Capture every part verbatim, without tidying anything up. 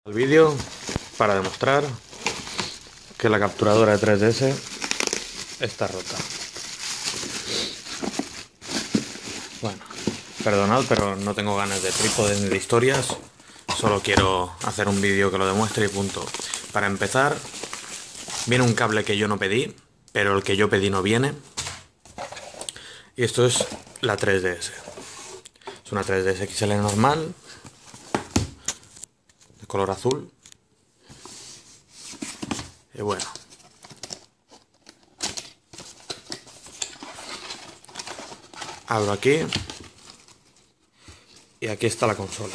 El vídeo para demostrar que la capturadora de tres D S está rota. Bueno, perdonad, pero no tengo ganas de trípodes ni de historias. Solo quiero hacer un vídeo que lo demuestre y punto. Para empezar, viene un cable que yo no pedí, pero el que yo pedí no viene. Y esto es la tres D S. Es una tres D S X L normal, de color azul. Y bueno, abro aquí y aquí está la consola.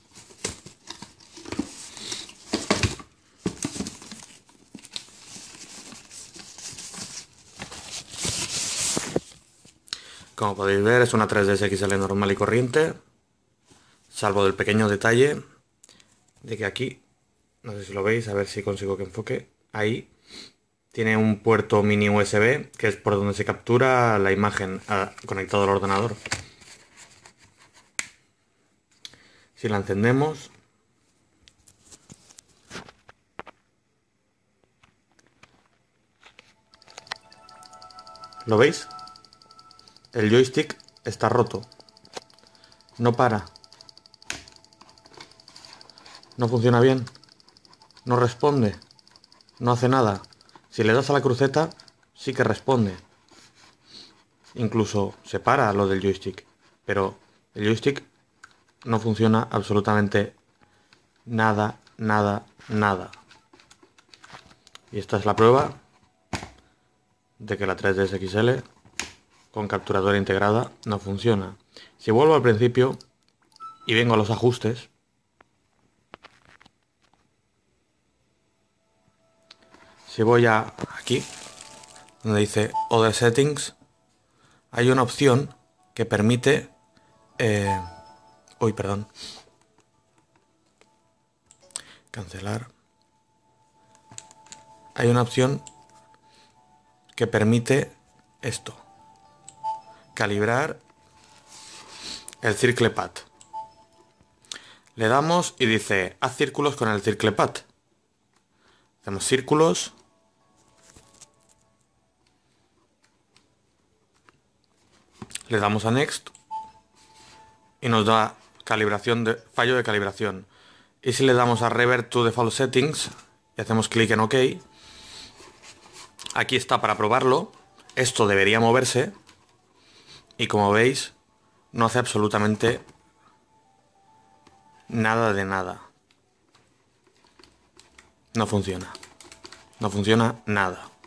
Como podéis ver, es una tres D S X L normal y corriente, salvo del pequeño detalle de que aquí, no sé si lo veis, a ver si consigo que enfoque, ahí tiene un puerto mini U S B, que es por donde se captura la imagen a, conectado al ordenador. Si la encendemos, ¿lo veis? El joystick está roto. No para. No funciona bien. No responde. No hace nada. Si le das a la cruceta, sí que responde. Incluso se para lo del joystick. Pero el joystick no funciona absolutamente nada, nada, nada. Y esta es la prueba de que la tres D S X L con capturadora integrada no funciona. Si vuelvo al principio y vengo a los ajustes, si voy a aquí, donde dice Other Settings, hay una opción que permite... Eh, uy, perdón. Cancelar. Hay una opción que permite esto. Calibrar el CirclePad. Le damos y dice, haz círculos con el CirclePad. Hacemos círculos. Le damos a Next. Y nos da calibración de, fallo de calibración. Y si le damos a Revert to Default Settings y hacemos clic en OK, aquí está para probarlo. Esto debería moverse. Y como veis, no hace absolutamente nada de nada. No funciona. No funciona nada.